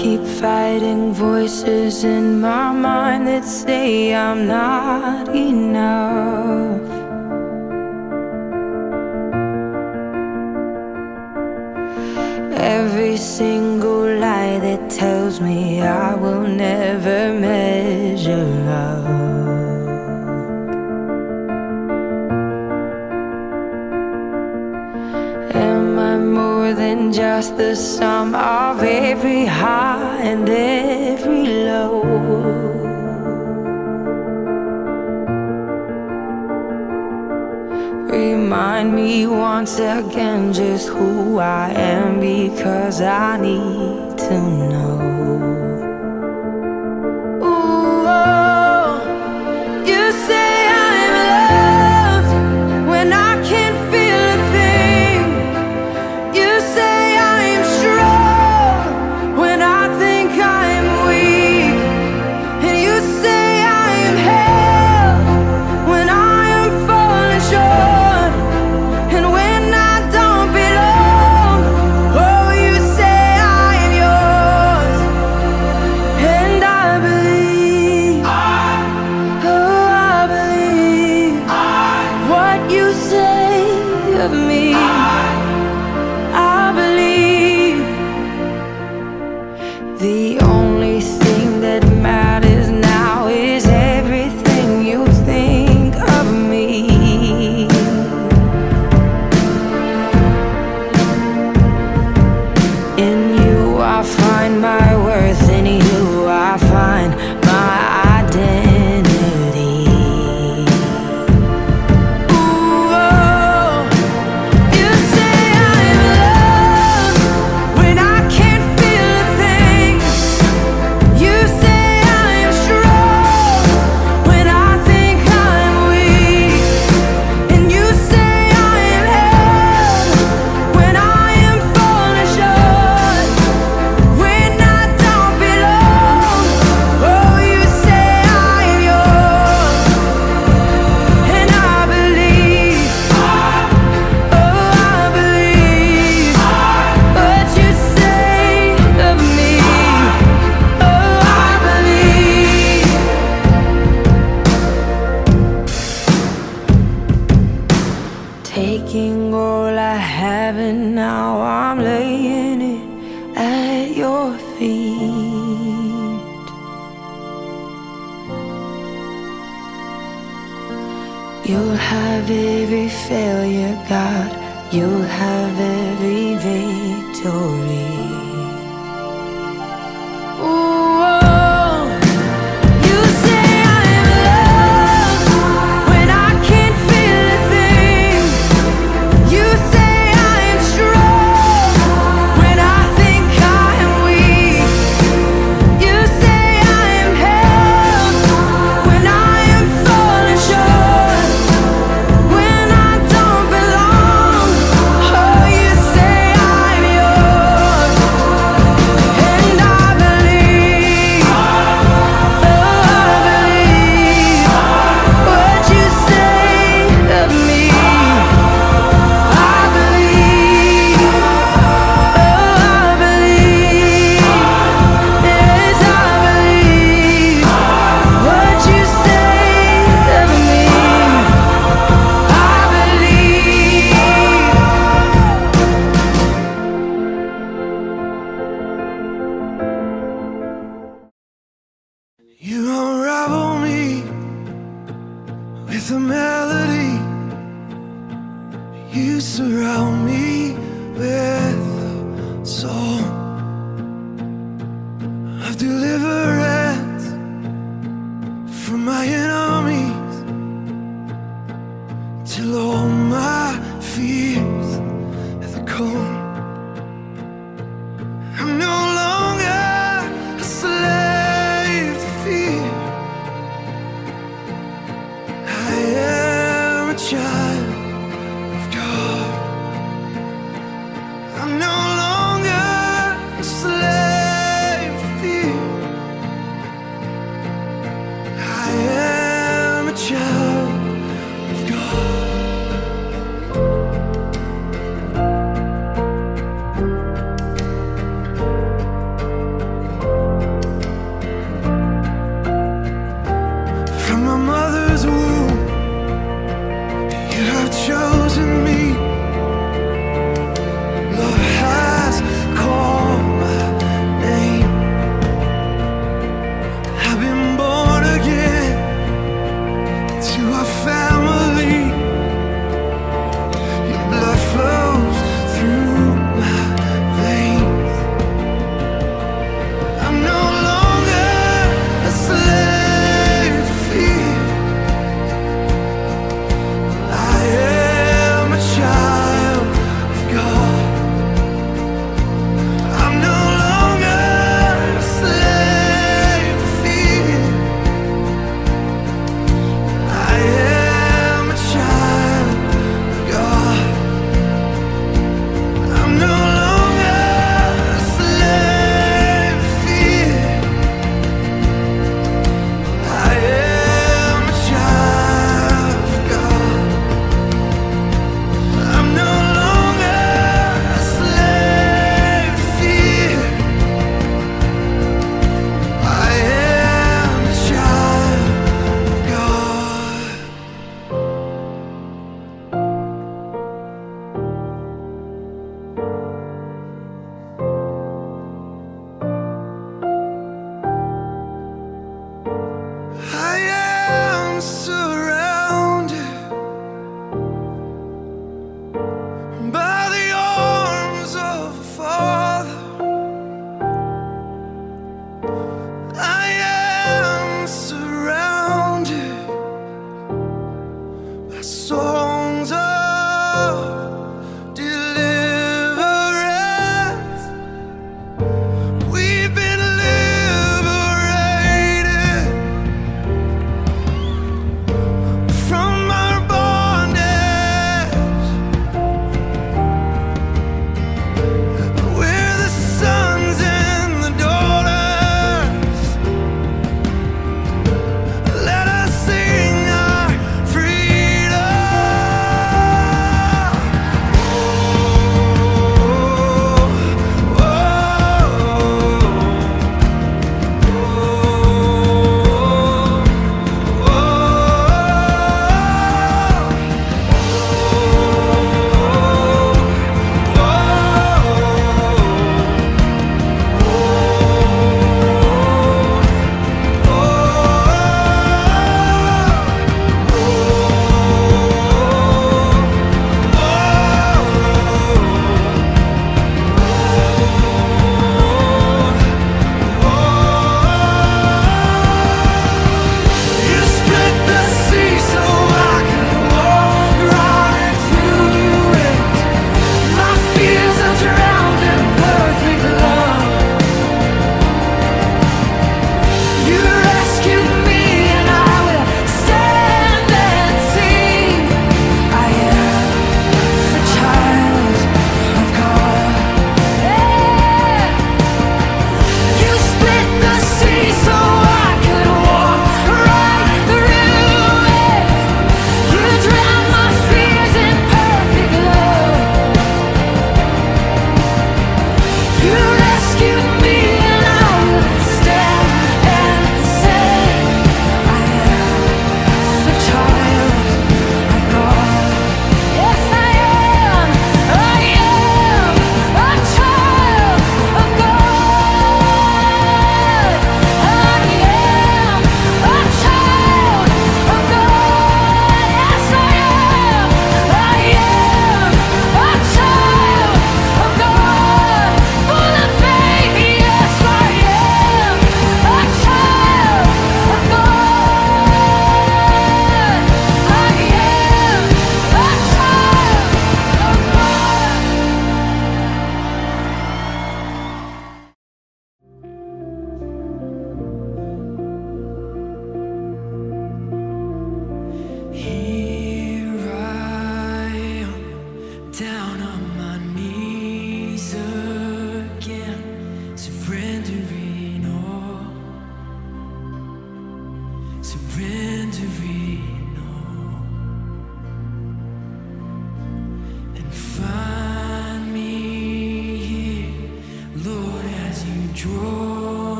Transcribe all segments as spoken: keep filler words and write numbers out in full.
keep fighting voices in my mind that say I'm not enough. Every single lie that tells me I will never measure up. Am I more than just the sum of every high and every low? Remind me once again just who I am, because I need to know. Ooh, oh, you say I'm loved when I can't feel a thing. You say I'm strong when I think I'm weak. And you say I am held when I am falling short. Of me, I believe the only thing that matters now is everything you think of me. In you I find my worth, in you I find my identity. Taking all I have and now I'm laying it at your feet. You'll have every failure, God. You'll have every victory. You unravel me with a melody. You surround me with a song of deliverance from my enemies, till all my fears have gone. I'm no longer a slave to fear. I am a child of God. I'm no longer a slave to fear.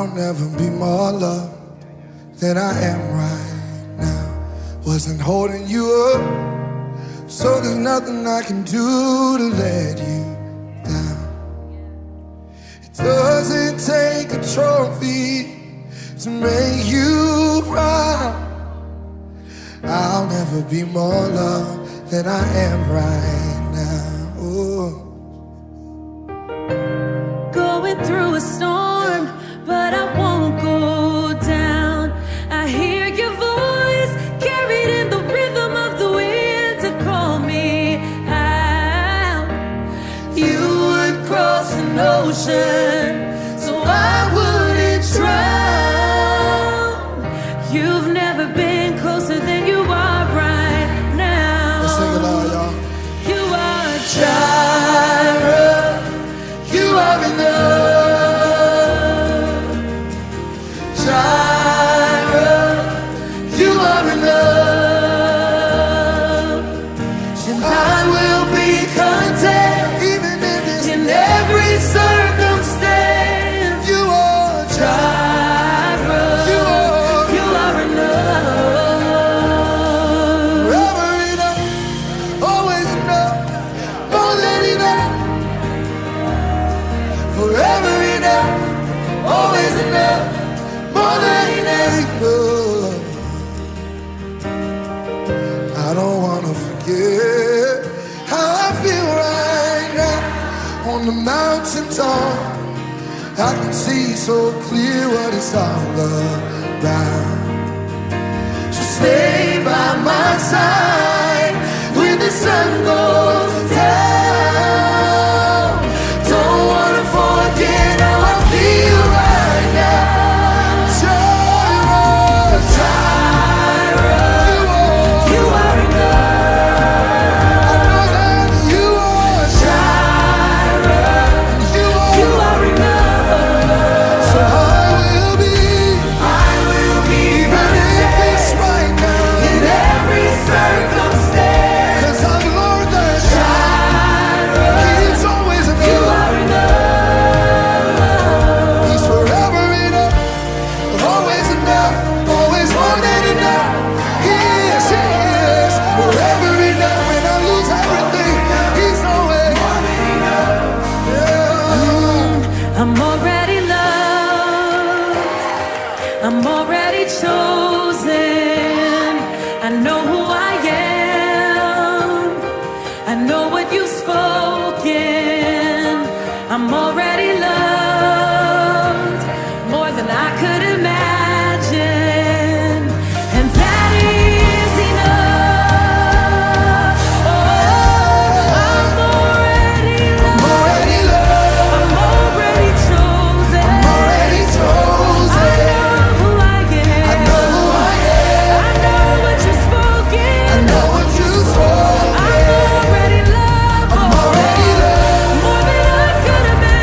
I'll never be more loved than I am right now. Wasn't holding you up, so there's nothing I can do to let you down. It doesn't take a trophy to make you proud. I'll never be more loved than I am right now. Ooh. Going through a storm, but I won't go down. I hear your voice carried in the rhythm of the wind to call me out. You would cross an ocean so I wouldn't drown. You've never been closer than you are right now. Let's sing it loud, y'all. You are Jireh. You are enough. Jireh. You are enough. And I will be content even in this, in every circumstance. You are Jireh. You are You are enough. forever enough, always enough, more than enough. Forever enough, always enough, more than enough. I don't wanna forget how I feel right now on the mountain top. I can see so clear what it's all about. So stay by my side when the sun goes down. Don't wanna forget how I feel right now. Jireh, Jireh. You are enough. I know that you are Jireh. You You are. are enough. So I will be, I will be even if it's content right now, in every circumstance. 'cause I've learned that Jireh. He's always You enough. are enough. He's forever enough, always enough, always more than enough. He is, he is forever enough. When I lose everything, He's always more than enough. Yeah. I'm already loved. I'm already chosen. I know who I am. I know what you've spoken. I'm already loved more than I could imagine. And that is enough. Oh, I'm already loved. Already loved, I'm already chosen. already chosen. I know who I am. I know who I am. I know what you've spoken. I know what you spoke. I'm already loved. I'm already loved. More than I could imagine.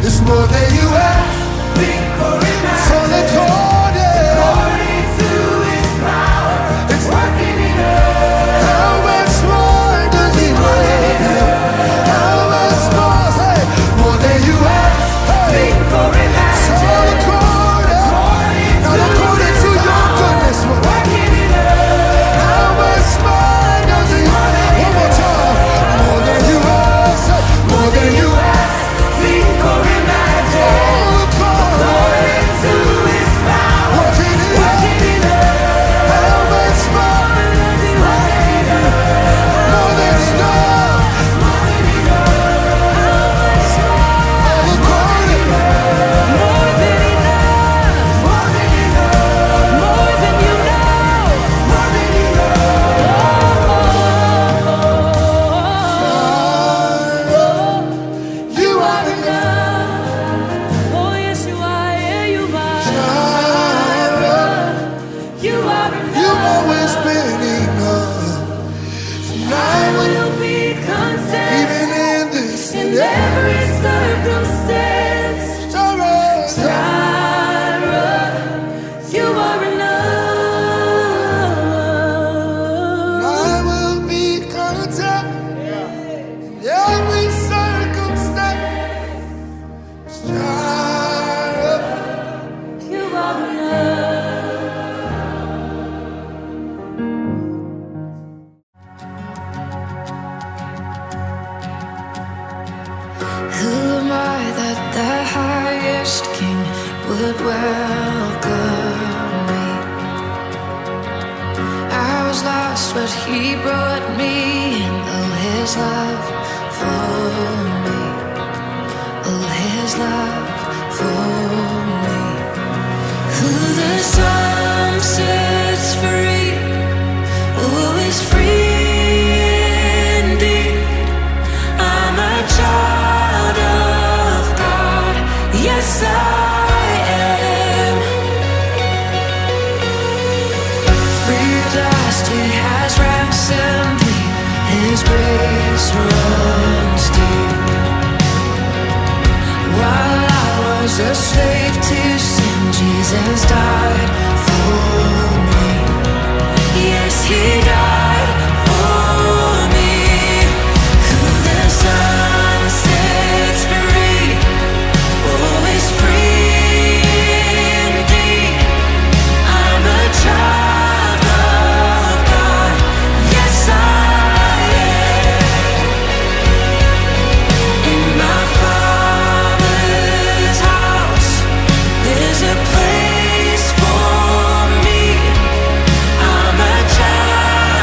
It's more than you ask, think, or imagine. So according, according to His power, it's working in us. How much more does He love you? How much more? Say, more than you ask, think, or imagine. So according, according not according to your goodness, but working in us. How much more does He love you? One more time. More than you ask, more than you ask, think, or imagine. Oh, according to His power, working in us. How much more does He love you? More than enough. More than enough. How much more? According, more than enough. More than enough. More than you know. More than enough. You are enough. Oh, yes, you are. Yeah, you are. You are enough. You've always been enough. And I I will, will be content even in this in and every circumstance. every sorrow. Jireh, you are enough. I will be content in every circumstance. Jireh. You are enough. Who am I that the highest King would welcome me? I was lost, but He brought me in. Oh, His love for me. Oh, His love for me. Who the Son sets free, oh, is free indeed. I'm a child of God, yes I am. Free at last, He has ransomed me. His grace runs deep. While I was a slave to sin, Jesus died for me. Yes, He died for me. Who the Son sets free, oh, is free indeed. I'm a child of God, yes I am. In my Father's house, there's a place for me. I'm a child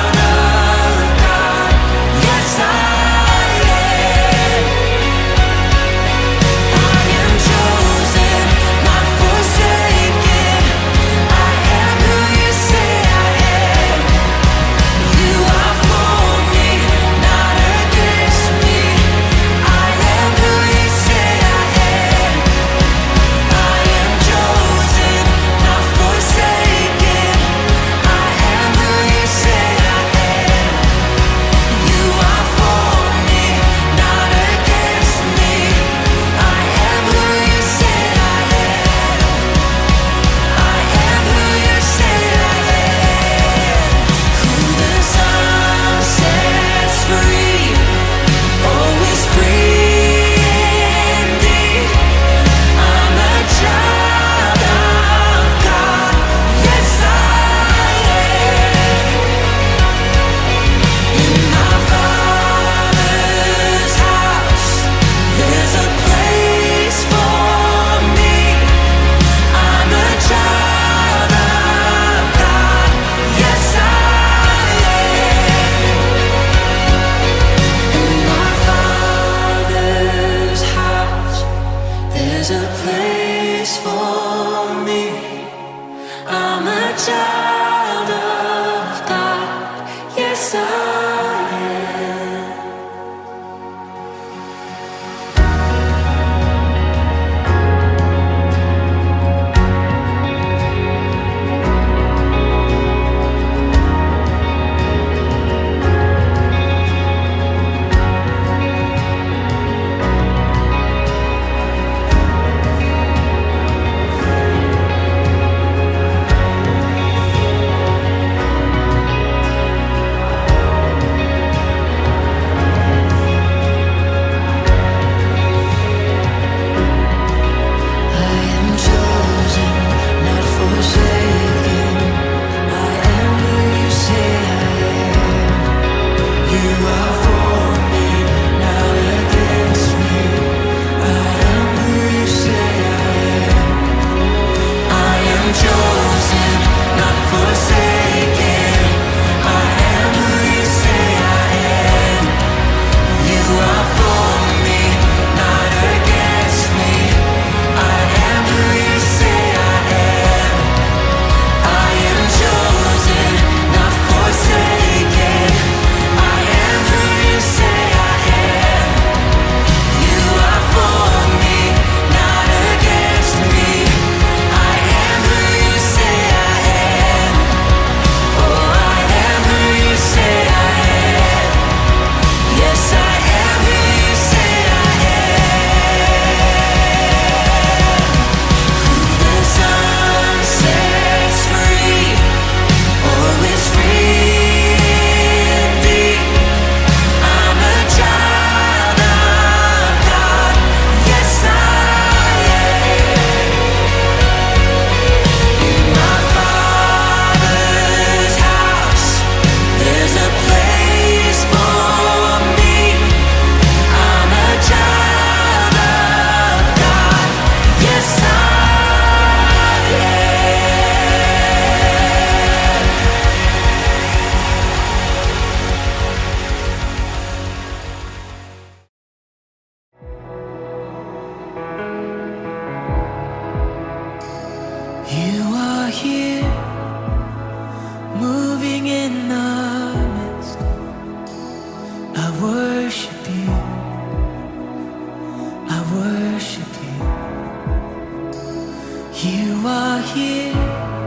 are here,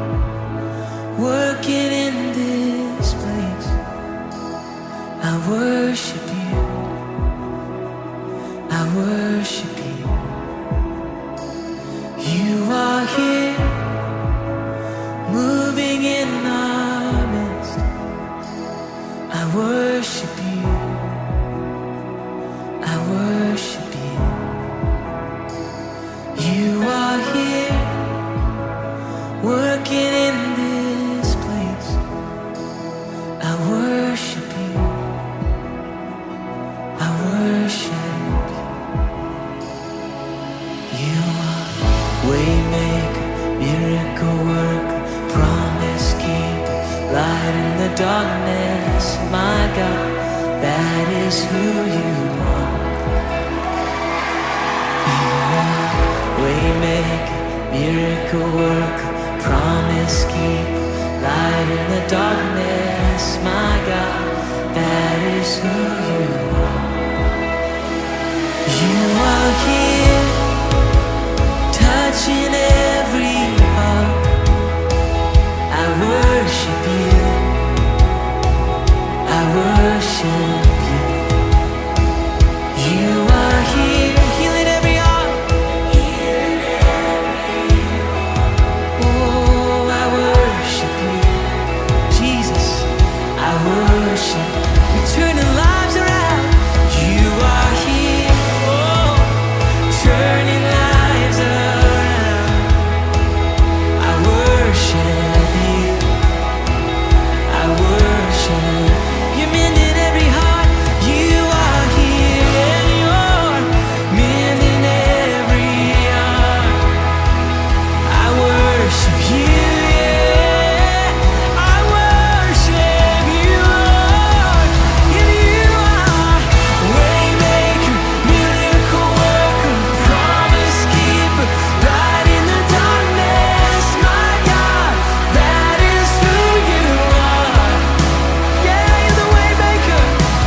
working in this place. I worship you, I worship you. You are here, moving in our midst. I worship you, I worship you. You are here, working in this place. I worship you, I worship you. You are waymaker, miracle worker, promise keeper, light in the darkness. My God, that is who you are. You are waymaker, miracle worker, promise keeper, light in the darkness. My God, that is who you are. You are here, touching every heart. I worship you, I worship you. You are here, healing every heart. Healing every heart. Oh, I worship you, Jesus, I worship. You're turning lives around. You are here, oh, turning lives around. I worship you, I worship. You're mending every heart. You are here and you're mending every heart. I worship you, yeah. I worship you, Lord. And you are waymaker, miracle worker, promise keeper, light in the darkness. My God, that is who you are. Yeah, you're the waymaker,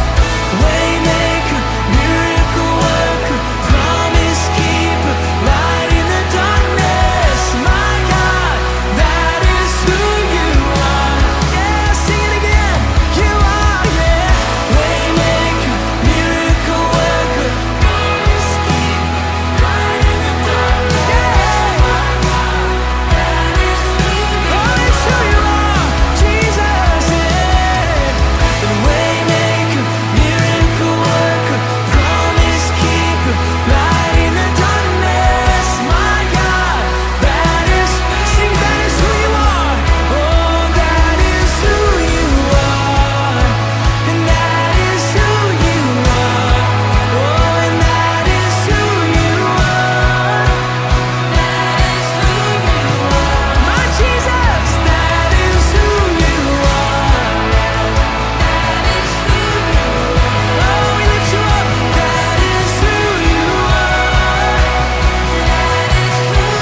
waymaker, miracle worker, promise keeper, light in the darkness. My God, that is who you are. Yeah, sing it again. You are, yeah, waymaker, miracle worker, promise keeper, light in the darkness. Yeah, my God, that is who you are. Oh, it's who you are, Jesus. Yeah, the waymaker, miracle worker, promise keeper, light in the darkness. My God, that is, sing, that is who you are. Oh, that is who you are. And that is who you are. Oh, and that is who you are. That is who you are. My Jesus, that is who you are. That is who you are. Oh, we lift you up. That is who you are. That is who you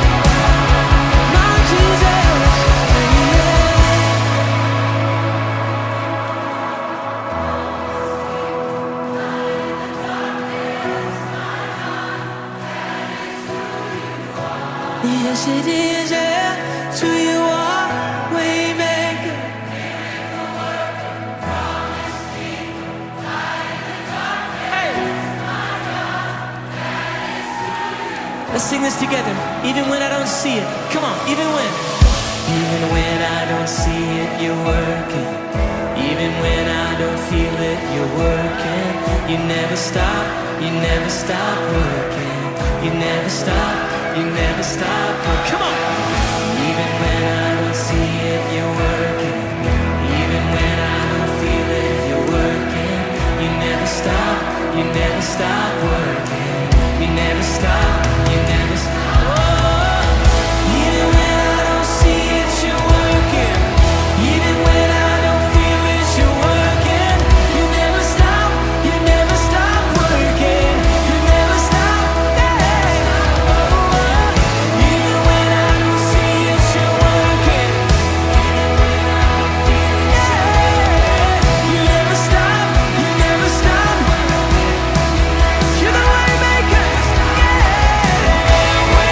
are. My Jesus, yes it is, yeah. It's who you are, waymaker. Let's sing this together. Even when I don't see it. Come on, even when. Even when I don't see it, you're working. Even when I don't feel it, you're working. You never stop, you never stop working. You never stop, you never stop working. Come on. Even when I don't see it, you're working. Even when I don't feel it, you're working. You never stop, you never stop working. You never stop, you never stop. Oh, even when I don't see it, you're working. Even when I don't feel it, you're working. You never stop, you never stop working. You never stop, yeah. Oh, even when I don't see it, you're working. Even when I don't feel it, yeah. You never stop, you never stop. You're the waymaker, yeah.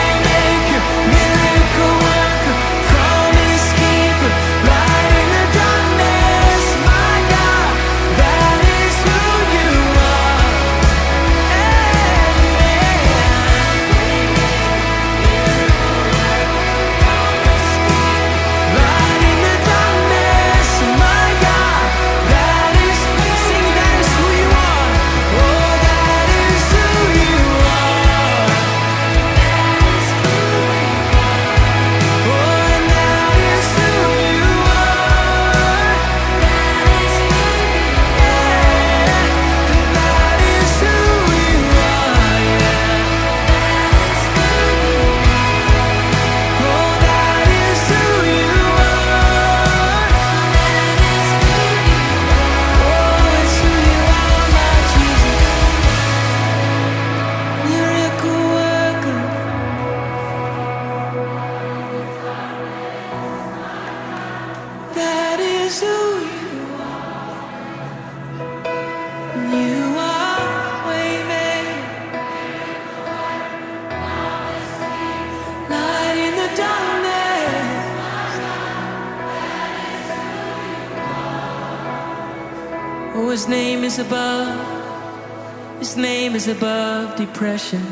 His name is above, His name is above depression.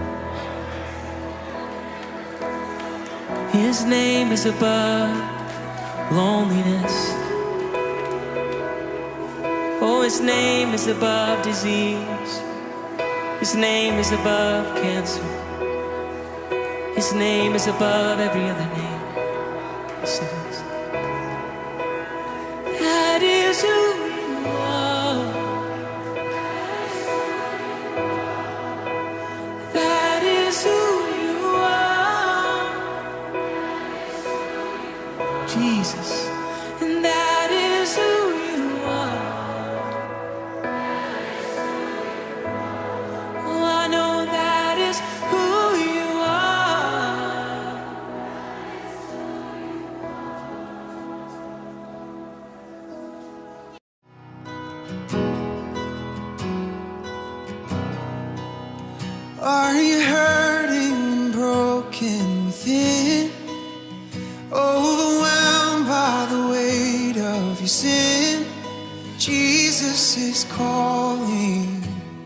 His name is above loneliness. Oh, His name is above disease. His name is above cancer. His name is above every other name. Yes, it is. That is who you are. That is who you are, Jesus. And that is who you are. Oh, I know that is who you are. Are you hurting and broken within? Overwhelmed by the weight of your sin? Jesus is calling.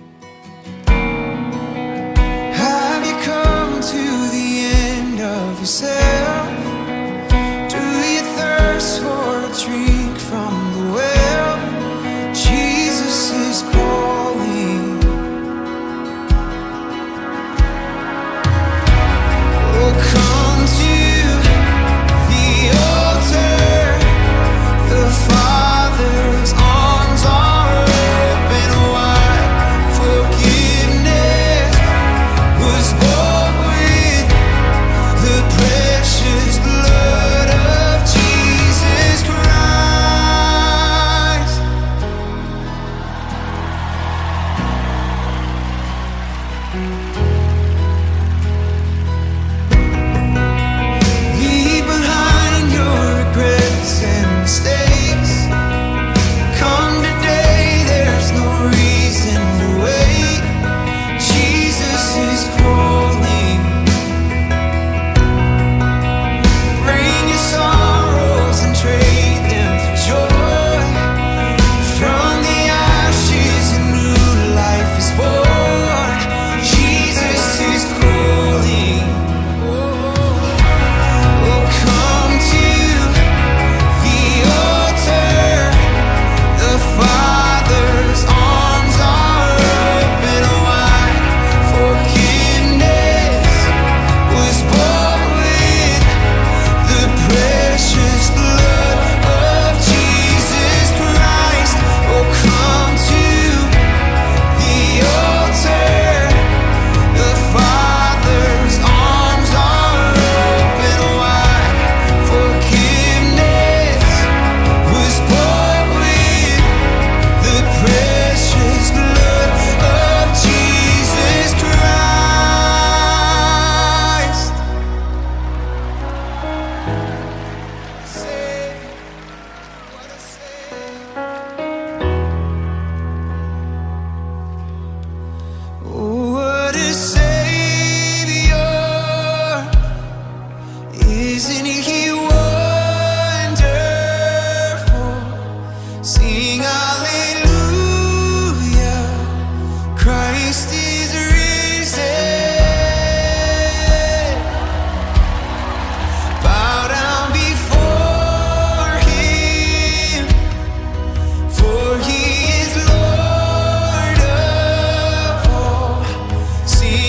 Have you come to the end of yourself? Do you thirst for a drink from the well? Jesus is calling. Oh, come to the altar. The Father's arms are open wide. Forgiveness was bought with the precious blood of Jesus Christ. Leave behind your regrets and mistakes. Come today, there's no reason to wait. Jesus is calling. Bring your sorrows and trade them for joy. From the ashes a new life is born. Jesus is calling. Oh, come to the altar. The Father's arms are open wide. Forgiveness was bought with the precious blood of Jesus Christ. Oh, come to the altar. The Father's arms are open wide. Forgiveness was bought with the precious blood of Jesus Christ. Savior, what a Savior. Oh, what a Savior. Isn't He wonderful? Sing hallelujah. Christ is risen. Bow down before Him, for He is Lord of all. Sing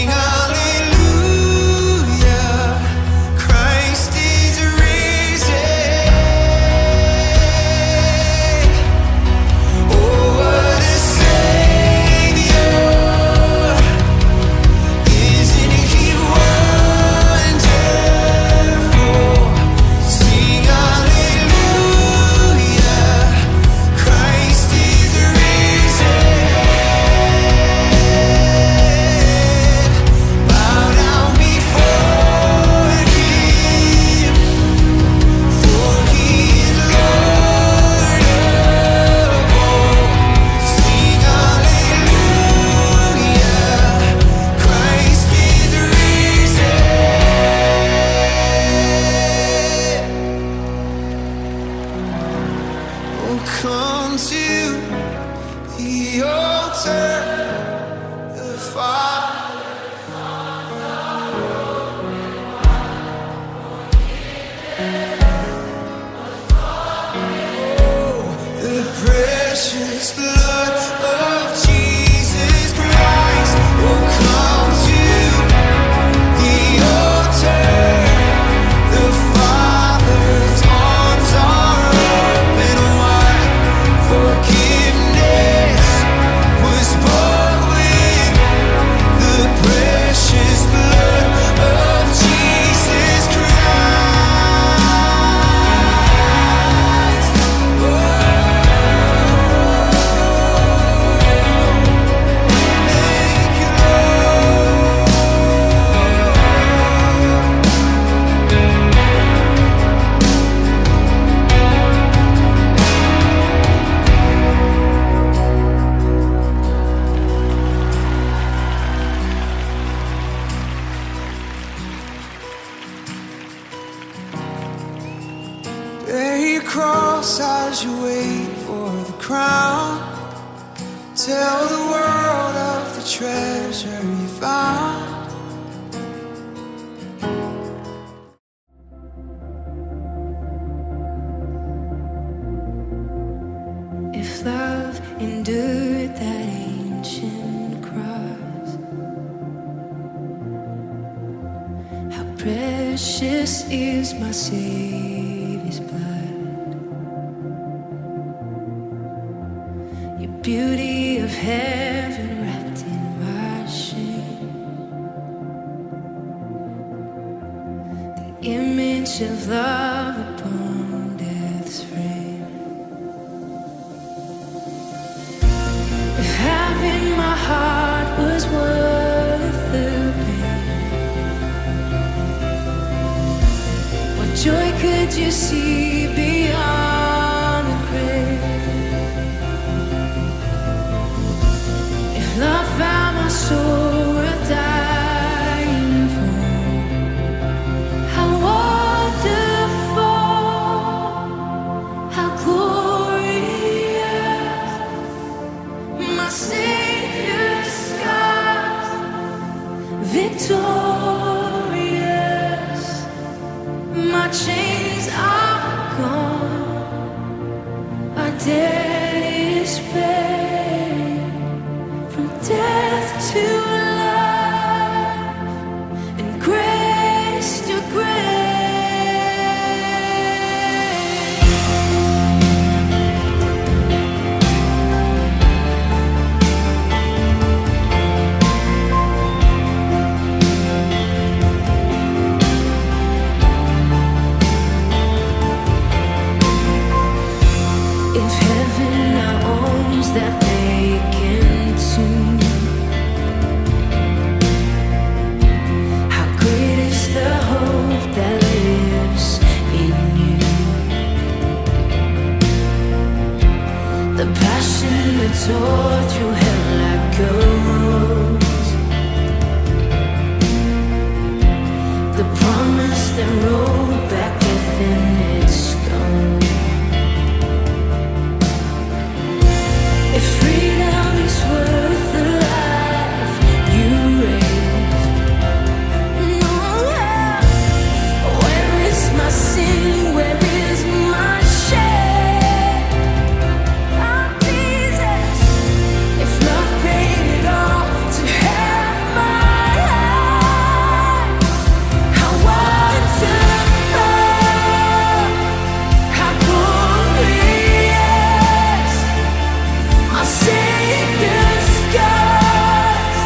cross as you wait for the crown. Tell the world of the treasure you found. If love endured that ancient cross, how precious is my Savior's blood. Your beauty of heaven wrapped in my shame, the image of love upon death's frame. If having my heart was worth the pain, what joy could you see beyond the grave? If love found my soul worth dying for, how wonderful, how glorious, my Savior's scars, victorious, my chains are gone, my debt is paid, from death to life, and grace to grace. If heaven now owns that vacant tomb, how great is the hope that lives in you. The passion that tore through hell like a rose, the promise that rolled back within its stone. If freedom is worth the life you raised, where is my sin? Where is my shame? Oh, Jesus, if love paid it all to have my life, how wonderful, how glorious, my Savior's scars,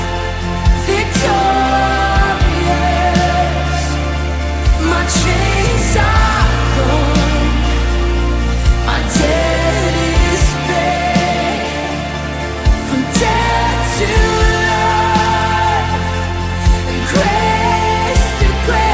victorious, my chains are gone, my debt is paid, from death to life, and grace to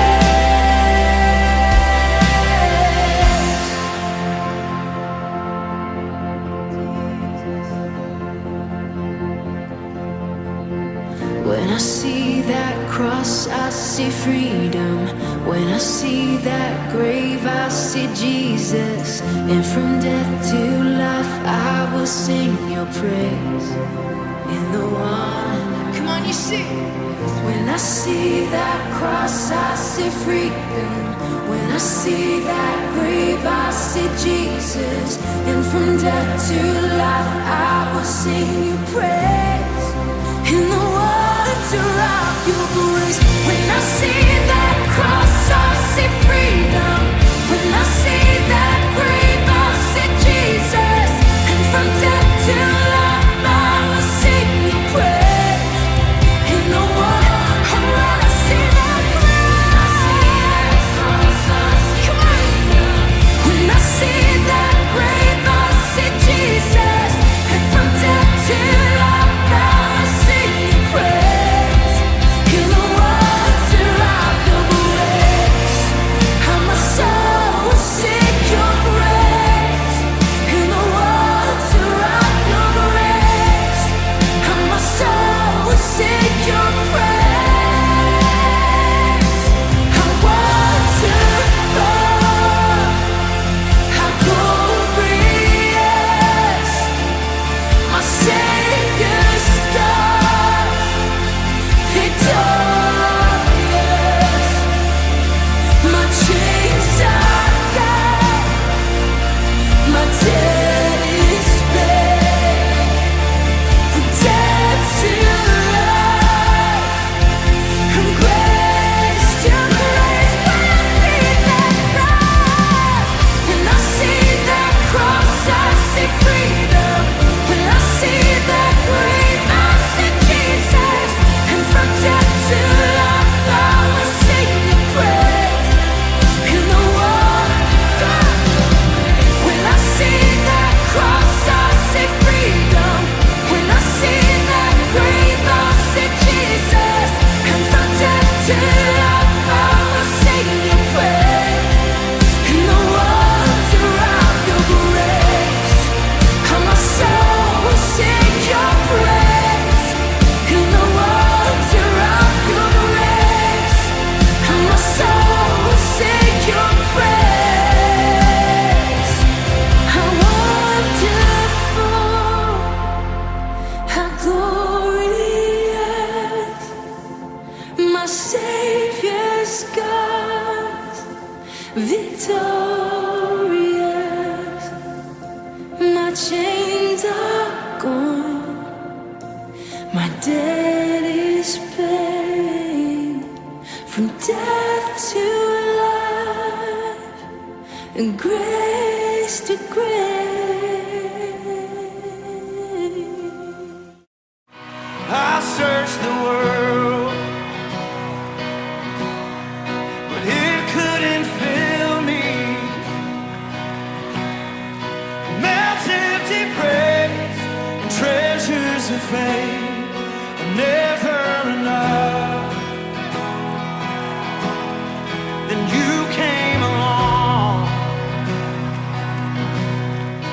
When I see that cross, I see freedom. When I see that grave, I see Jesus. And from death to life, I will sing your praise. In the one, come on, you see. When I see that cross, I see freedom. When I see that grave, I see Jesus. And from death to life, I will sing your praise. In the wonder of your grace. When I see that cross, I see freedom. When I see that grave, I see Jesus. And from death to life, I will sing your praise. In the wonder, when I see that cross, come on. When I see that grave, I see Jesus. And from death to life, I will sing your praise. Victorious, my chains are gone, my debt is paid, from death to life, and grace to grace. I searched the world, but it couldn't fill me. Mount's empty praise and treasures of fame are never enough. Then you came along,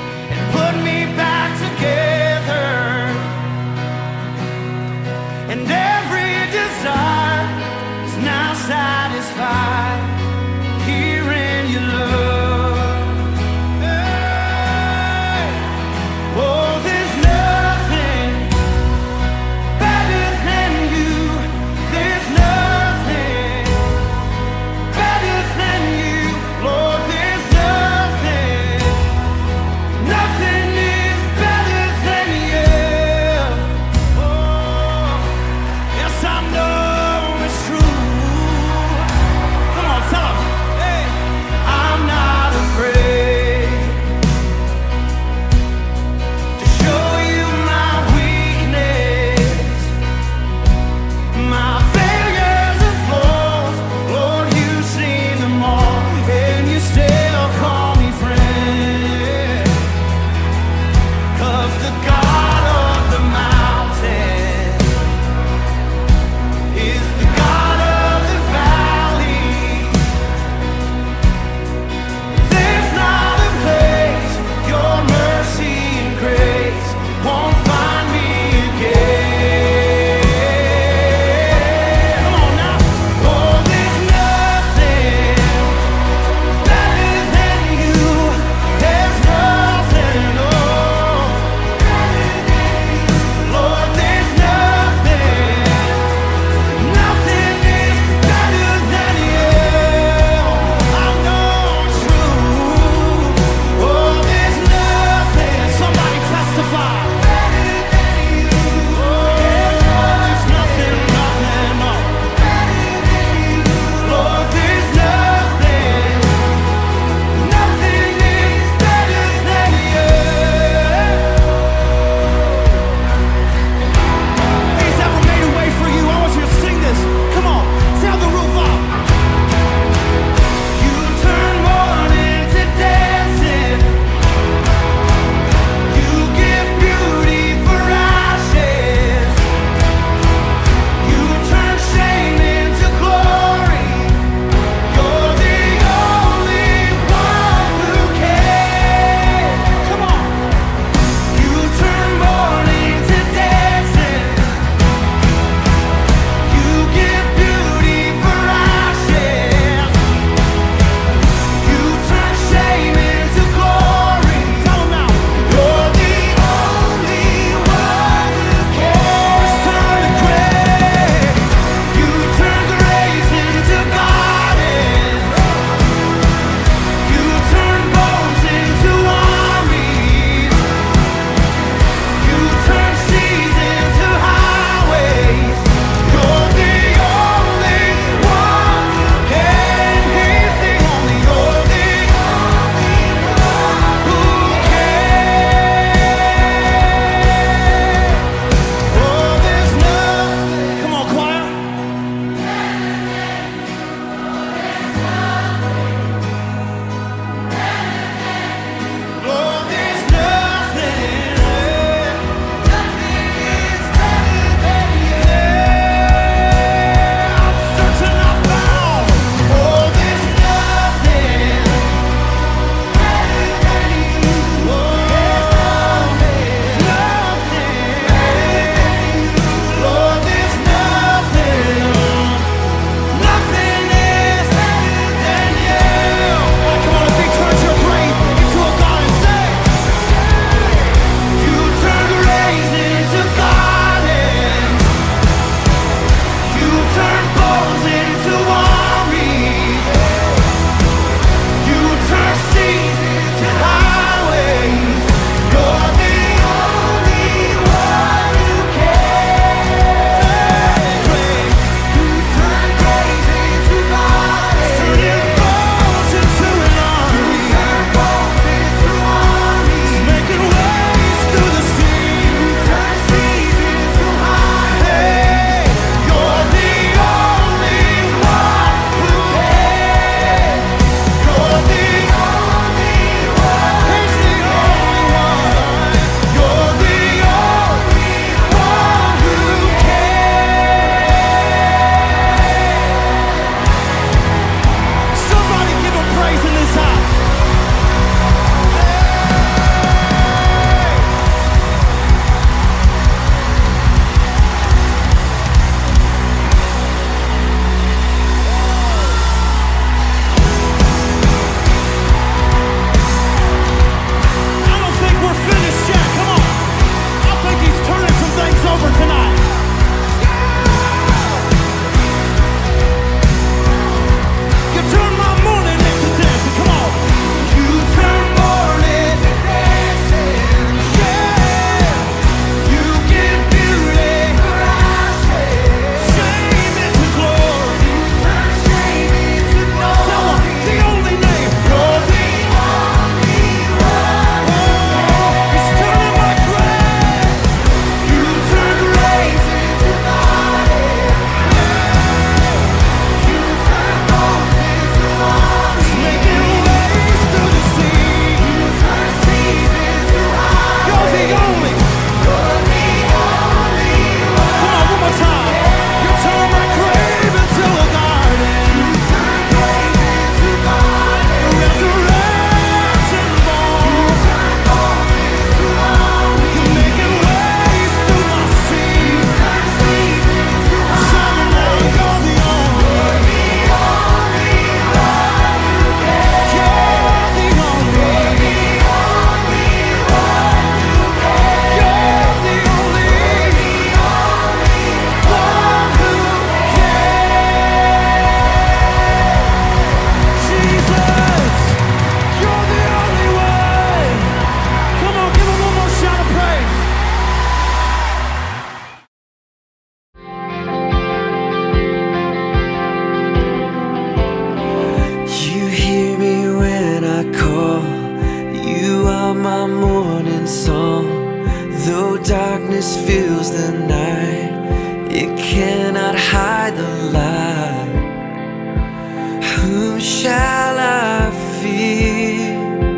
darkness fills the night, it cannot hide the light. Whom shall I fear?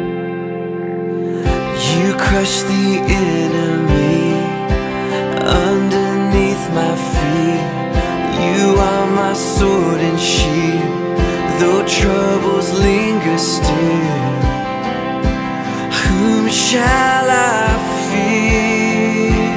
You crush the enemy underneath my feet. You are my sword and shield, though troubles linger still. Whom shall I fear?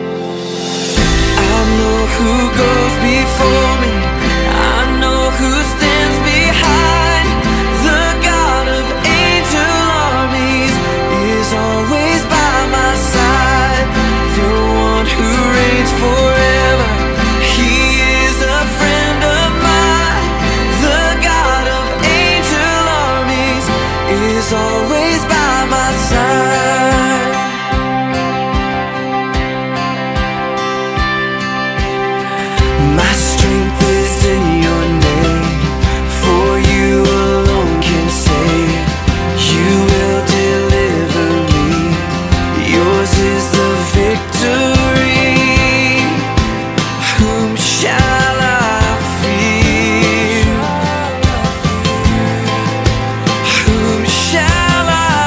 I know who goes before me, I know who stands behind. The God of angel armies is always by my side. The one who reigns forever, he is a friend of mine. The God of angel armies is always by my side. My strength is in your name, for you alone can save. You will deliver me, yours is the victory. Whom shall I fear? Whom shall I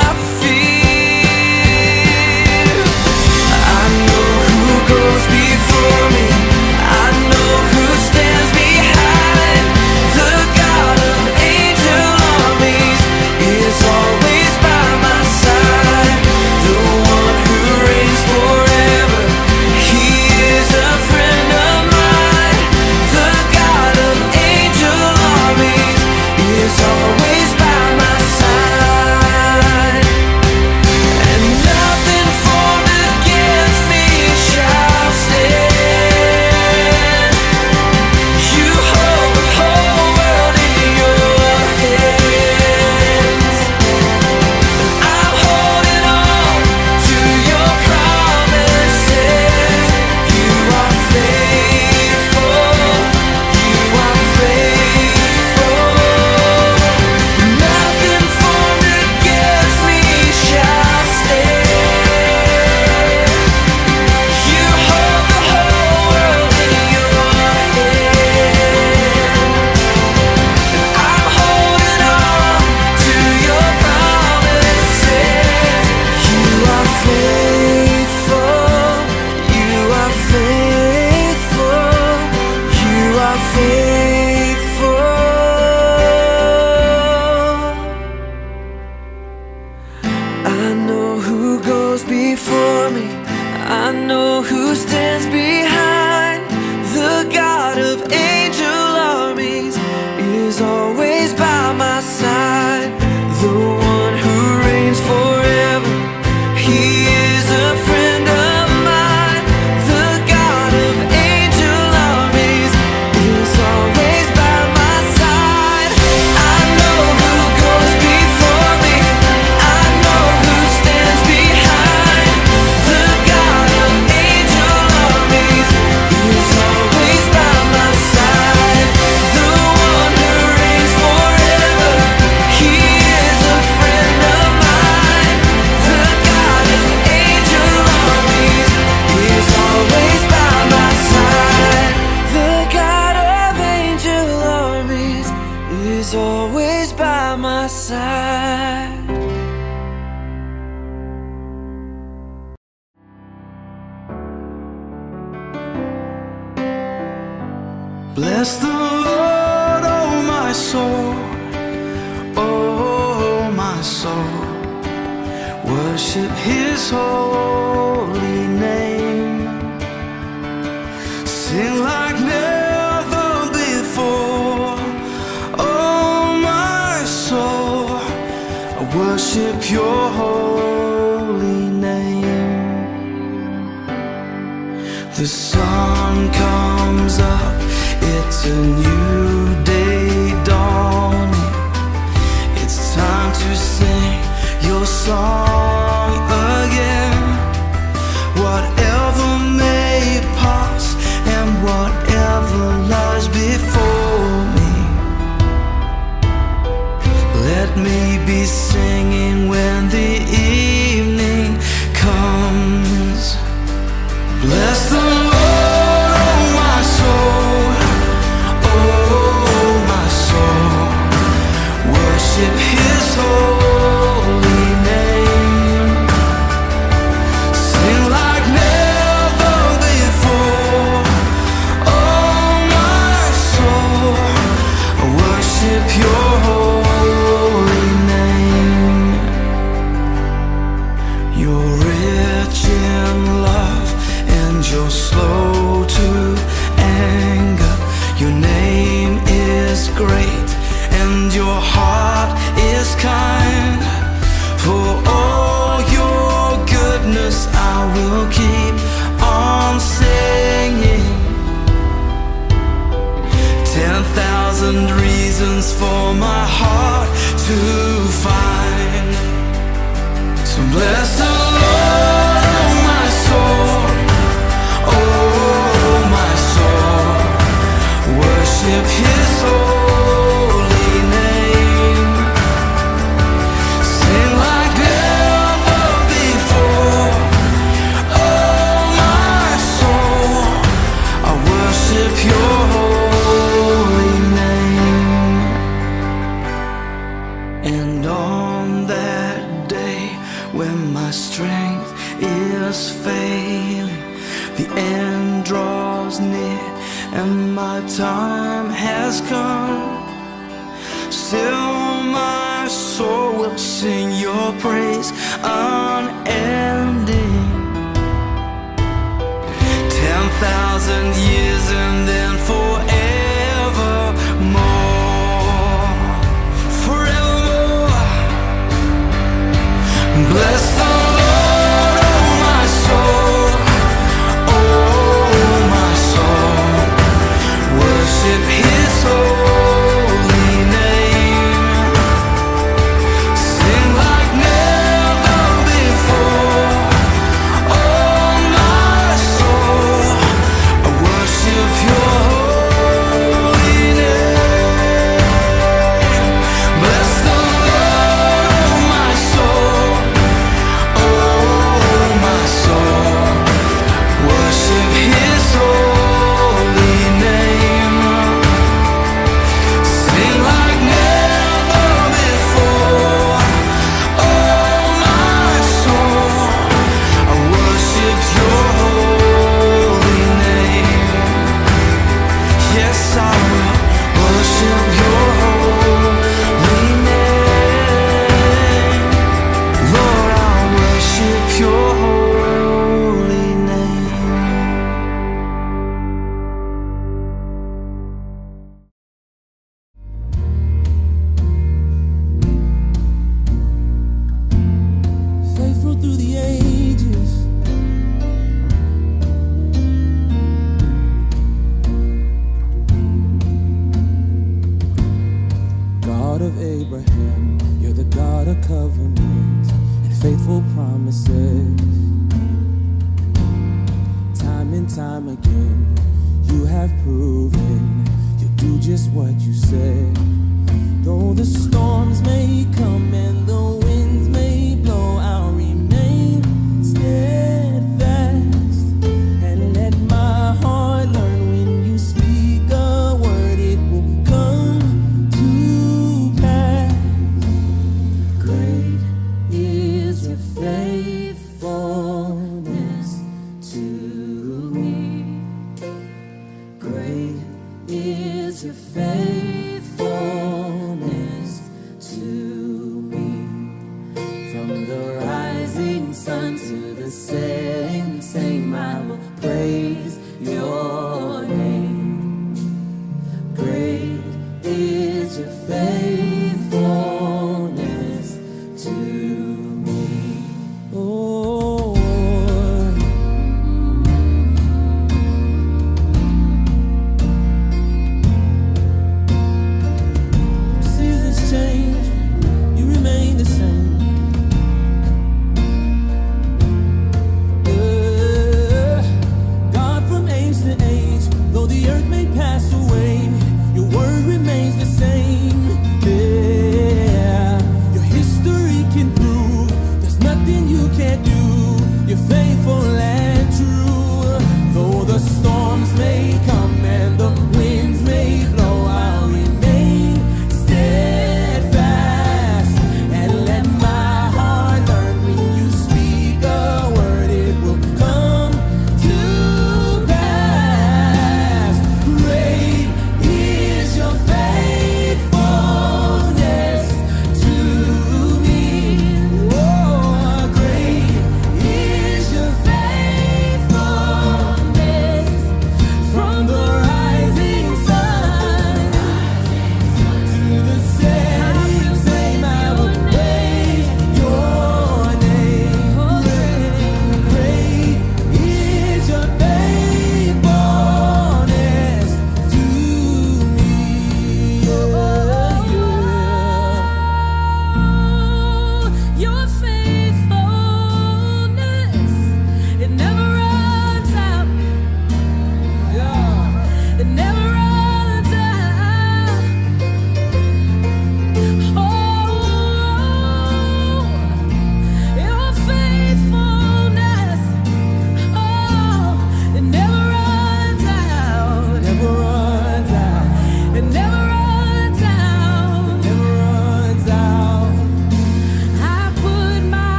fear? I know who goes before me, I know who stands behind. The God of angel armies is always by my side. The one who reigns forever, he is a friend of mine. The God of angel armies is always by my side. And nothing formed against me shall stand. You hold the whole world in your hands. I'm holding on to your promises. You are faithful, you are faithful. Nothing formed against me shall stand. You hold the whole world in your hands. I'm holding on to your promises. You are faithful, you are faithful, you are faithful. I know who goes before me, I know who stands behind. The God of angel armies is always by my side. The one who reigns forever, he is a friend of mine. The God of angel armies is always by my side. I know who goes before me, I know who stands behind. The God of angel armies is always by my side. The one who reigns forever, he is a friend of mine. The God of angel armies is always by my side. The God of angel armies is always by my side. Bless the Lord, oh my soul, oh my soul. Worship his holy name. Sing like never before, oh my soul. I worship your holy name. The sun comes up, it's a new day dawning. It's time to sing your song again. Whatever may pass and whatever lies before me, let me be singing when the evening comes. thousand reasons for my heart to find. So bless the Lord, oh my soul, oh my soul, worship His holy name. Sing like never before, oh my soul, I worship Your holy name. And on that day when my strength is failing, the end draws near and my time has come, still my soul will sing Your praise unending. Ten thousand years and then forevermore, forevermore. Bless the Lord, oh my soul, oh my soul, worship His holy name. Sing like never before, oh my soul, I worship Your holy name. Bless the Lord, oh my soul, oh my soul, worship His holy name. Sing like never before, oh my soul, I worship Your holy name. Yes, I will worship Your holy name. Lord, I worship Your holy name. Faithful through the ages, God of Abraham, You're the God of covenants and faithful promises. Time and time again, You have proven You do just what You said. Though the storms may come and the winds may blow, I'll remain steadfast and let my heart learn when You speak a word, it will come to pass. Great is Your faithfulness to me. Great is Your faithfulness to me. From the rising sun to the setting same, I will praise Your name. Great is Your faithfulness to me. Oh, seasons change, You remain the same. Uh, God from age to age, though the earth may pass away, Your word remains the same.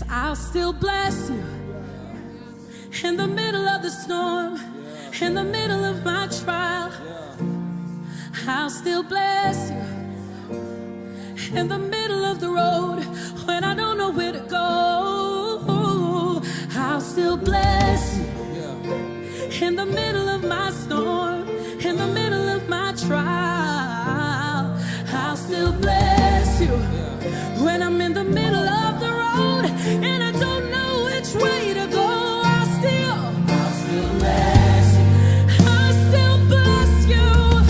I'll still bless you in the middle of the storm, in the middle of my trial. I'll still bless you in the middle of the road when I don't know where to go. I'll still bless you in the middle of my storm, in the middle of my trial. I'll still bless you when I'm in the middle of the road and I don't know which way to go. I'll still, I'll still bless you. I'll still bless you.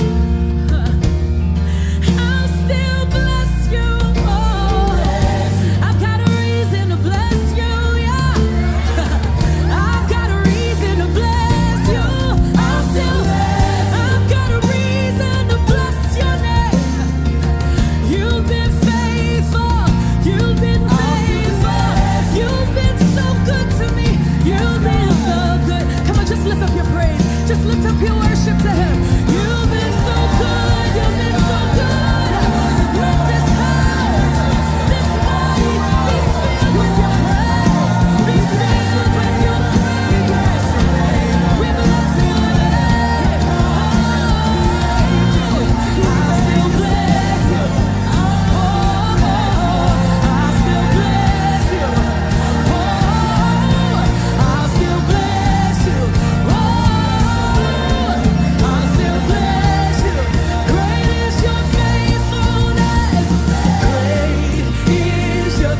I'll still bless you. Oh, I've got a reason to bless you, yeah. I've got a reason to bless you. I'll still, I've got a reason to bless your name. You've been faithful. You've been faithful. You've been so good to me. You've been so good. Come on, just lift up your praise. Just lift up your worship to Him. You've been so good. You've been so good. Let this house, this body be filled with your praise. Be filled with your praise. We bless your name. Oh, I'll still bless you. Oh, I'll still bless you. Oh, I'll still bless you. Oh, I'll still bless you. Great is your faithfulness. Great is your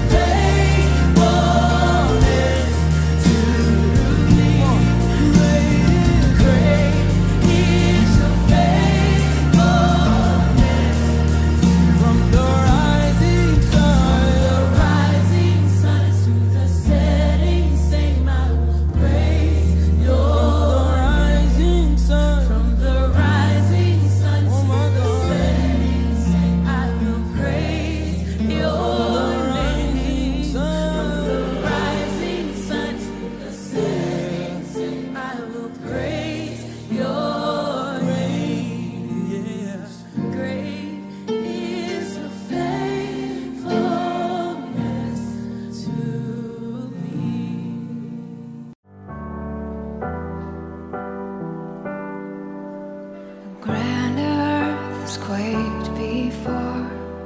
faithfulness to me. Great, great is your faithfulness. From the rising sun, the rising sun to the setting sun, I will praise your rising sun. From the rising sun to the setting sun, I will praise your name. From the rising sun to the setting sun, I will praise your name. Great is your faithfulness to me. The grand earth has quaked before,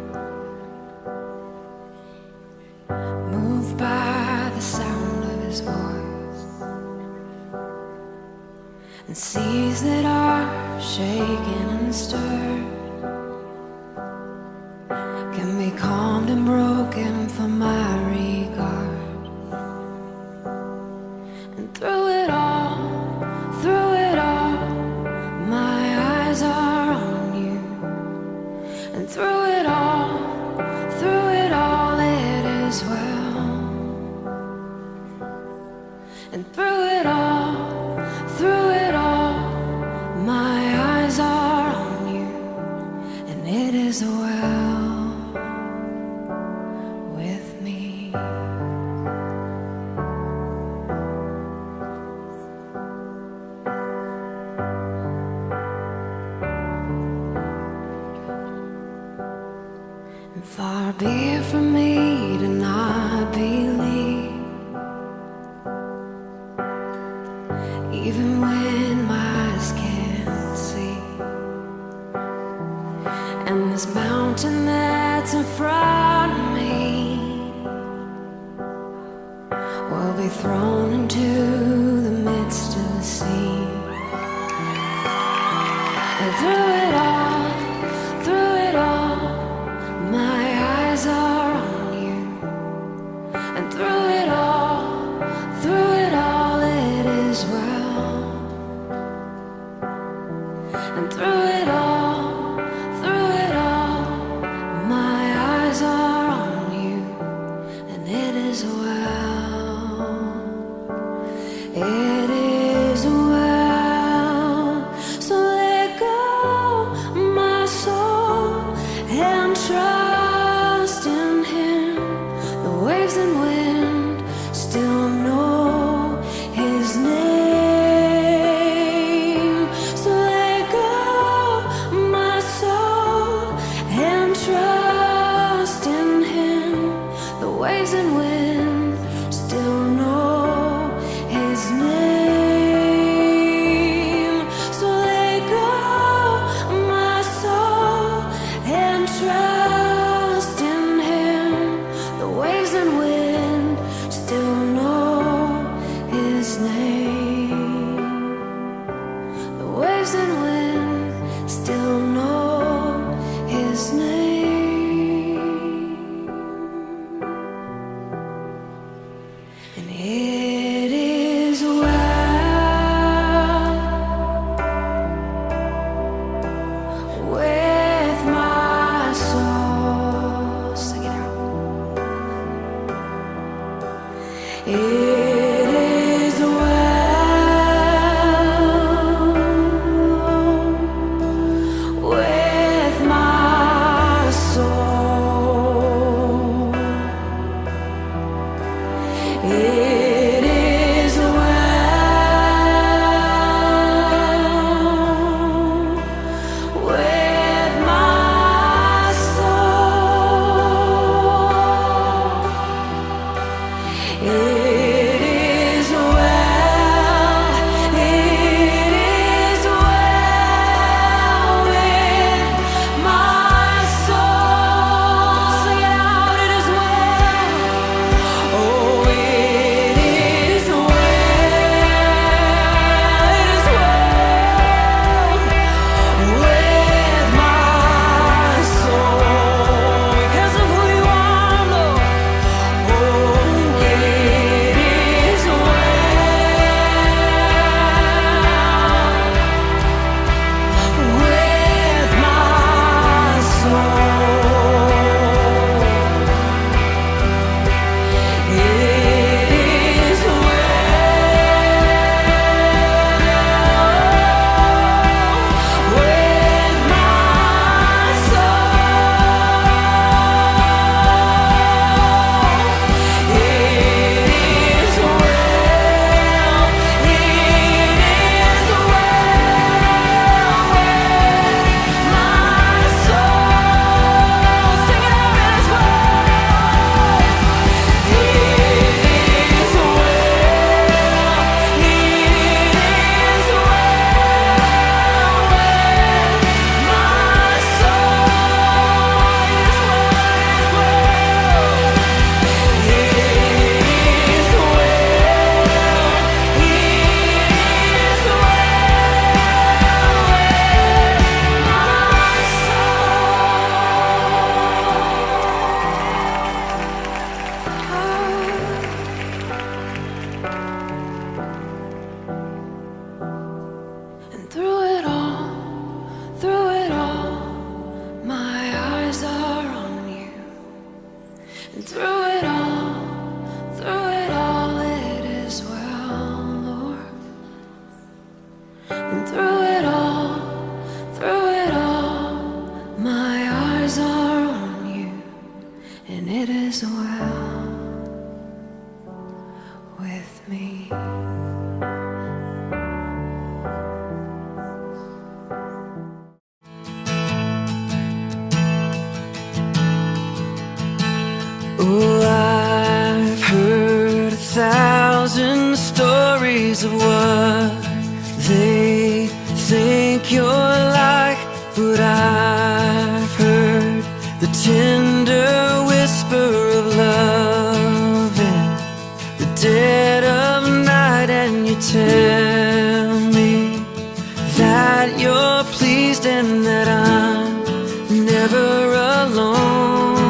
moved by the sound of His voice, and seas that are shaken and stirred can be calmed and broken for my regard. And through it all, through it all, my eyes are on you. And through it all, through it all, it is well. And through it all, through it all, my eyes are on you. And it is well with me. And far be it from me to not believe, even when my eyes can't see. And this mountain that's in front of me will be thrown into the midst of the sea. And through it all, through it all, my eyes are on you. And through it all, through it all, it is well. And through it all, through it all, my eyes are on you. And it is well. It is well. So let go, my soul, and trust in Him. The waves and wind still know His name. So let go, my soul, and trust in Him. The waves and wind is well with my soul. It is well with my soul. It is well, it is well with my soul. Sing it out, it is well. Oh, it is well, it is well with my soul. Because of who you are, Lord. Oh, it is well with my soul. It is well with my soul. It is well, it is well with my soul. Sing it out, it is well. It is well, it is well with my soul. It is well, it is well. It is and through it all, through it all, my eyes are on you. And through it all, through it all, it is well, Lord. And through it all, through it all, my eyes are on you. And it is well with me. Oh, I've heard a thousand stories of what they think you're like, but I've heard the tender whisper of love in the dead of night, and you tell me that you're pleased and that I'm never alone.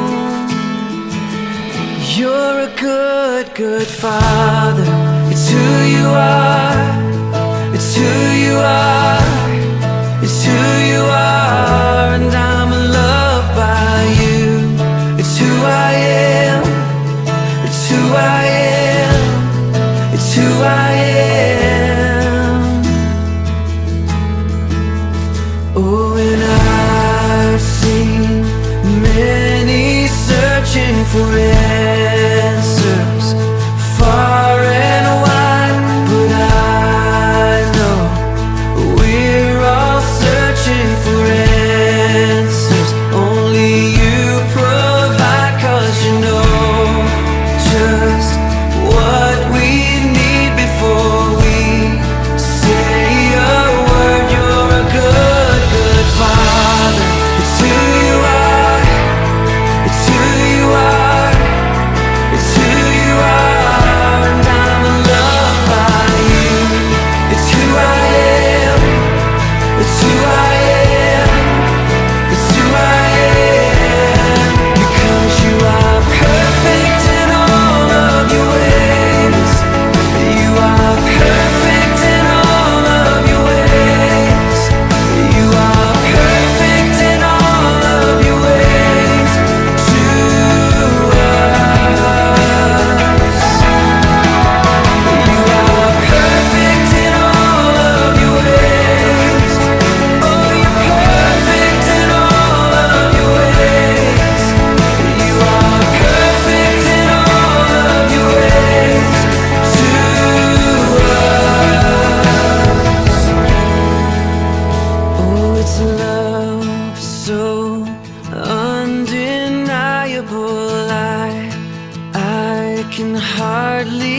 You're a good, good father. It's who you are. It's who you are. It's who you are. And I'm loved by you. It's who I am. It's who I am. It's who I am. Oh, and I've seen many searching for answers far and wide, but I know we're all searching for answers. Only you provide, 'cause you know just what we need before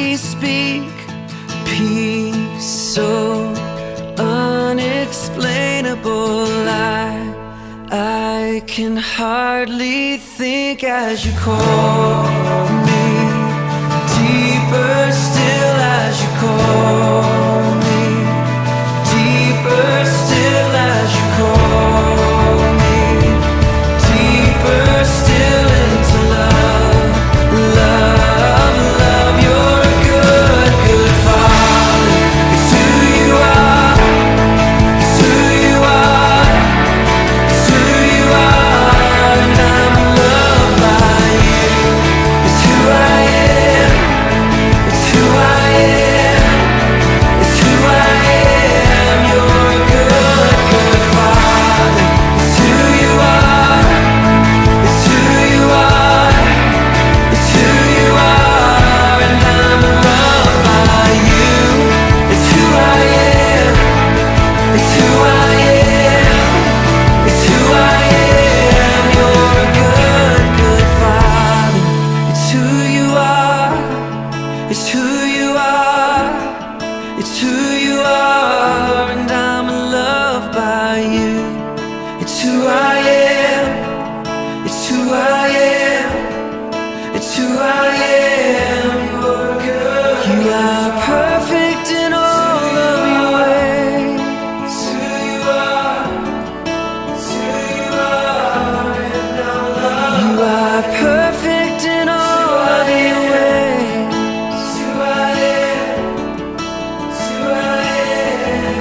holy speak peace so unexplainable. I, I can hardly think as you call me, deeper still as you call me, deeper still as you call me, deeper still into love, love, love. You're a good, good Father. It's who you are, it's who you are, it's who you are, and I'm loved by you. It's who I am, it's who I am, it's who I am. You're a good, good Father. It's who you are, it's who you are, it's who you are, and I'm loved by you. It's who I am, it's who I am, it's who I am. You're a good, good Father. It's who you are, it's who you are, it's who you are, and I'm loved by you. It's who I am, it's who I am, it's who I am. You're good. You are perfect in all of your ways. It's who you are, it's who you are, and I'm loved. You are perfect in all of your ways. It's who I am, it's who I am.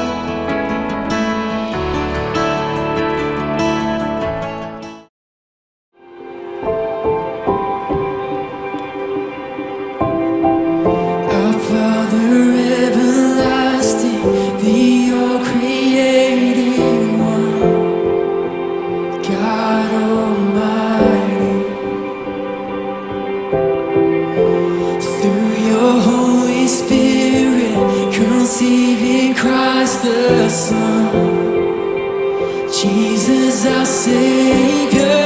Our Father everlasting, the all-creating one, God Almighty. Through your Holy Spirit, conceiving Christ the Son, Jesus our Savior.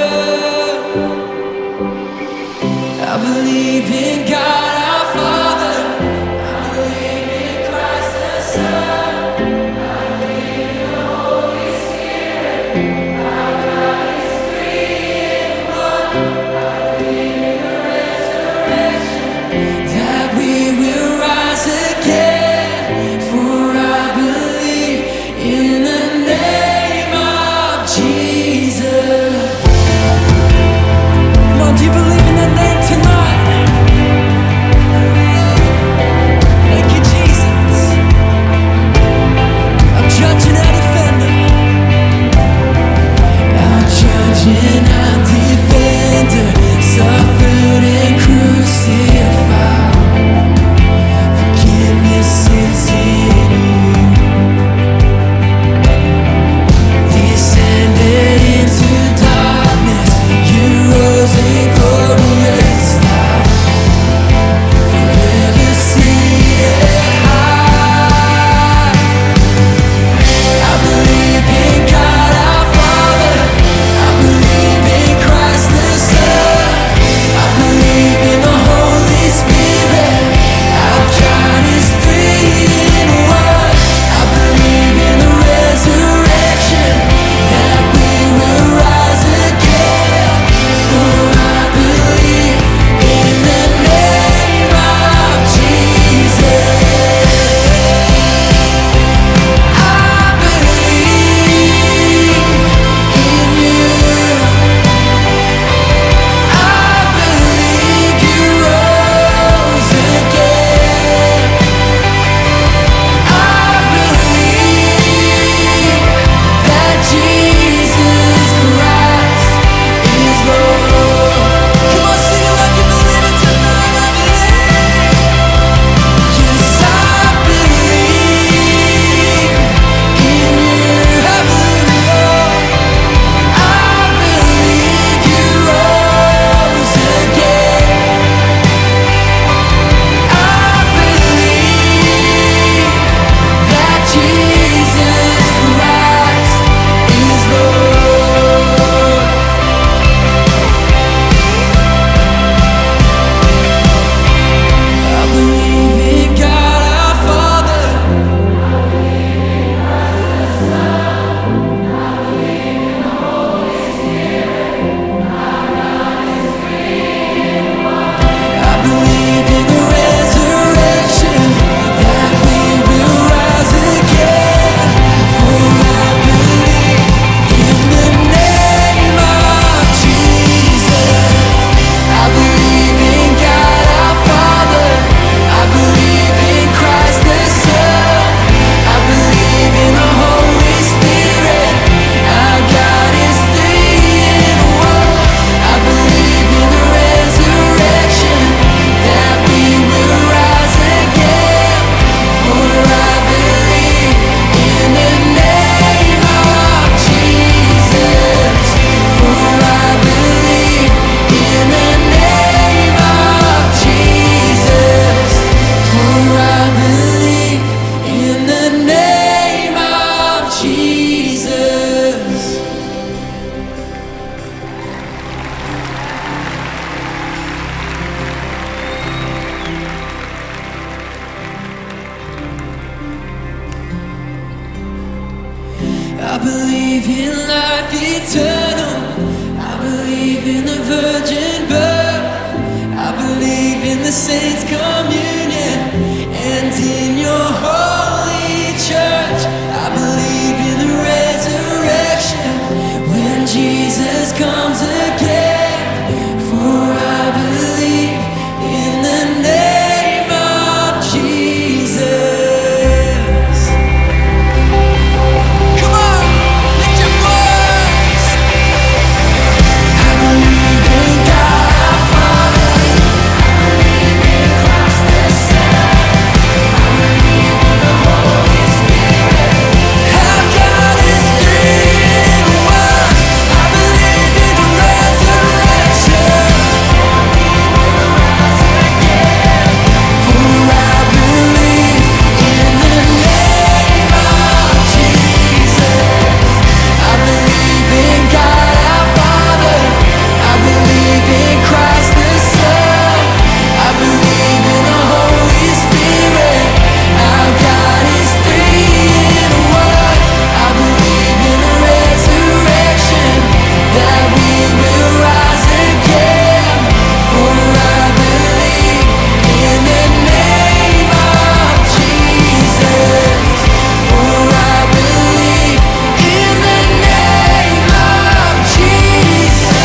I believe in God our Father, I believe in Christ the Son, I believe in the Holy Spirit, our God is three in one. I believe in the resurrection, that we will rise again, for I believe in the name of Jesus. Come on, do you believe in that name tonight? Thank you, Jesus. Our judge and our defender, our judge and our defender, suffered and crucified. Forgiveness is in you. Descended into darkness, you rose in glory. in life eternal. I believe in the virgin birth. I believe in the saints' communion and in your holy church. I believe in the resurrection when Jesus comes again. For I believe in the name of Jesus. Come on, lift your voice. I believe in God our Father. I believe in Christ the Son. I believe in the Holy Spirit. How God is three in one. I believe in the resurrection. For I believe in the name of Jesus. I believe in God our Father. I believe in Christ the Son. I believe in the Holy Spirit. Our God is three in one. I believe in the resurrection, that we will rise again. For I believe in the name of Jesus. For I believe in the name of Jesus.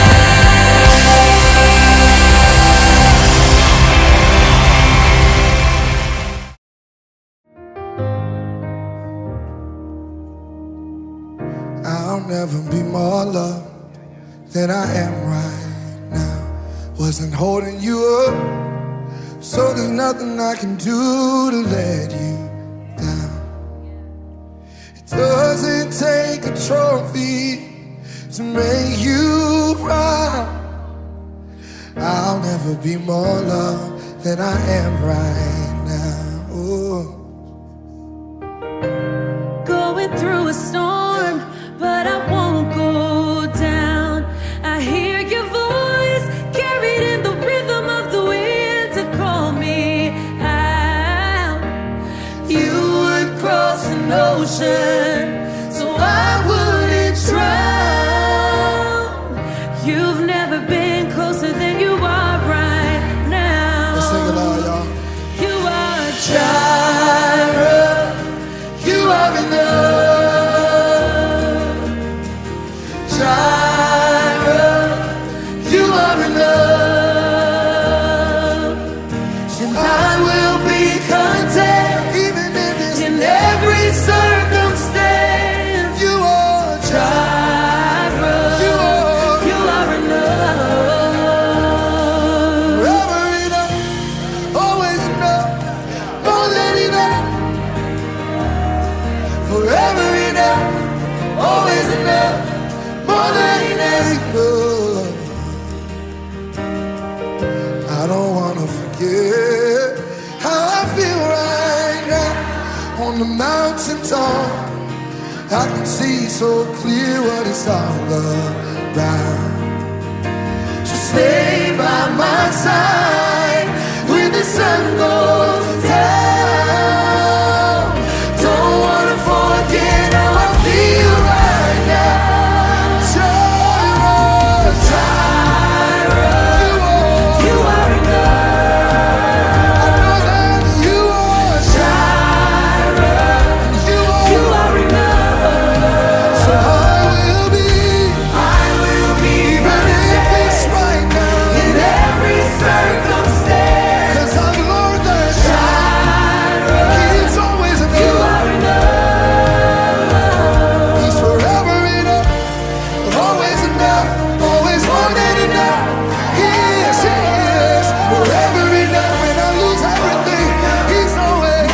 I'll never be more loved than I am right now. Wasn't holding you up, so there's nothing I can do to let you down. It doesn't take a trophy to make you proud. I'll never be more loved than I am right now. Oh. Going through a storm, but I won't go down. I hear your voice carried in the rhythm of the wind to call me out. You would cross an ocean so I wouldn't drown. You've never been closer than you are right now. Let's sing it loud, y'all. You are Jireh. You are enough. Jireh, you are enough. And I will be content even in this, in every circumstance. You are Jireh, You are you are enough. forever enough, always enough, more than enough. Forever enough, always enough, more than enough. I don't wanna forget how I feel right now on the mountain top. I can see so clear what it's all about. So stay by my side when the sun goes down. Don't wanna forget how I feel right now. Jireh, Jireh, you are enough. I know that you are Jireh, You you are are enough. So I will be, I will be even if it's right now, in every circumstance. 'cause I've learned that Jireh, He's always you enough. are enough. He's forever enough, always enough, always more than enough. He is, He is forever enough. When I lose everything, He's always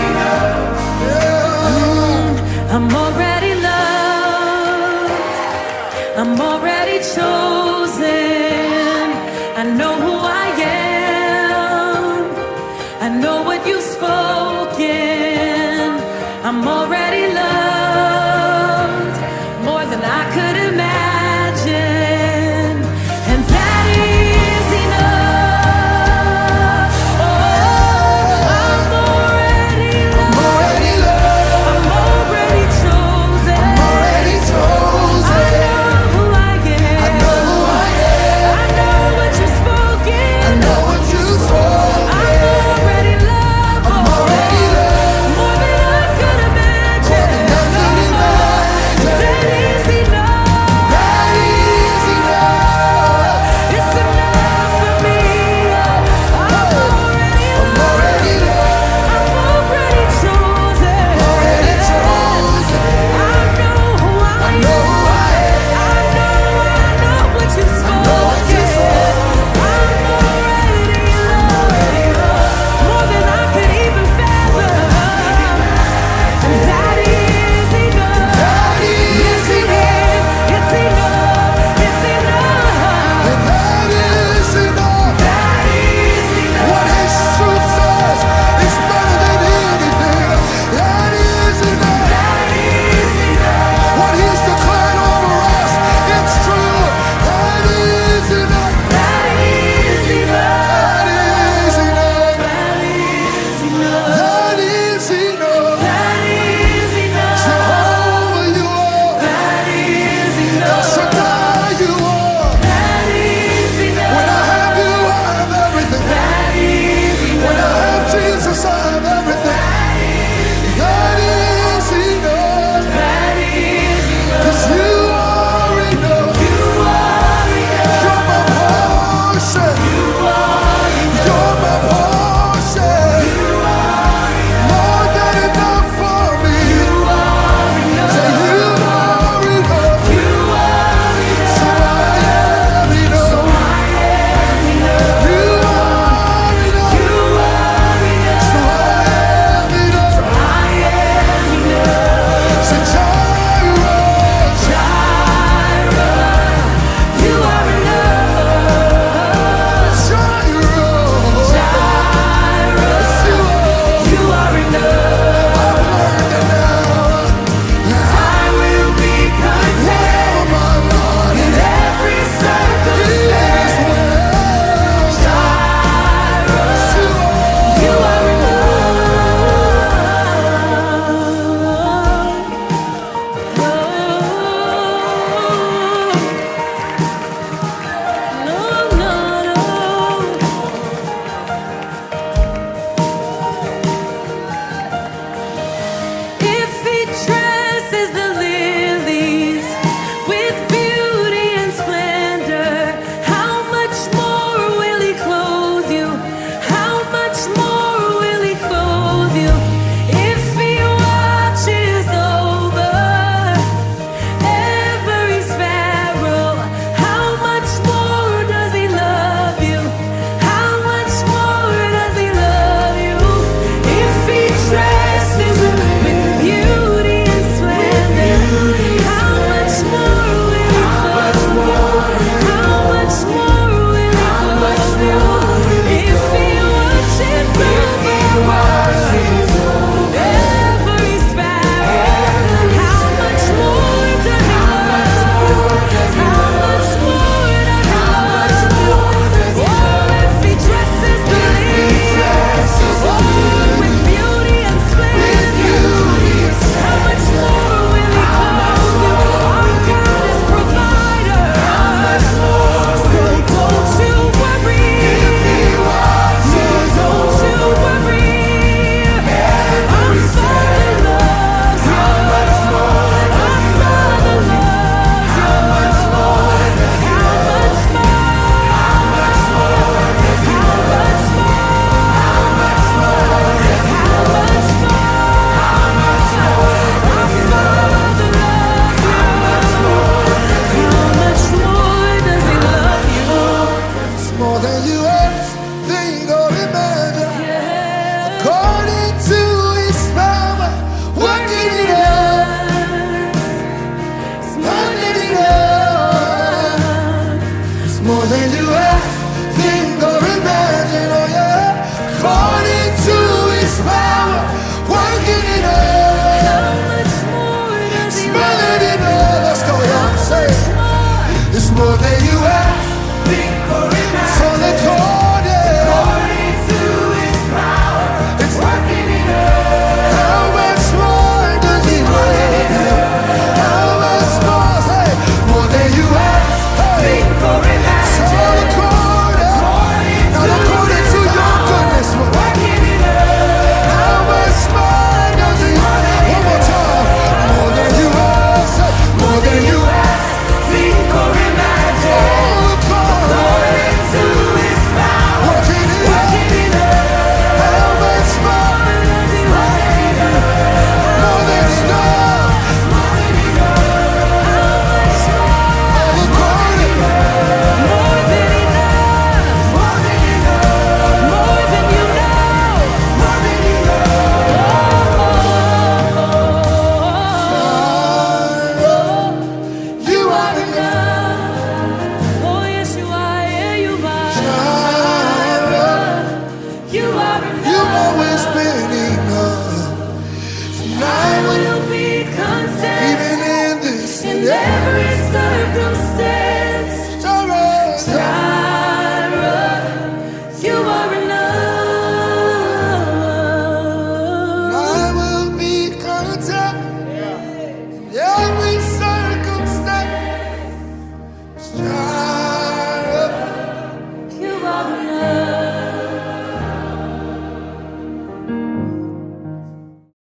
yeah. I'm already loved. I'm already chosen. I know who I am. I know what you've spoken. I'm already loved.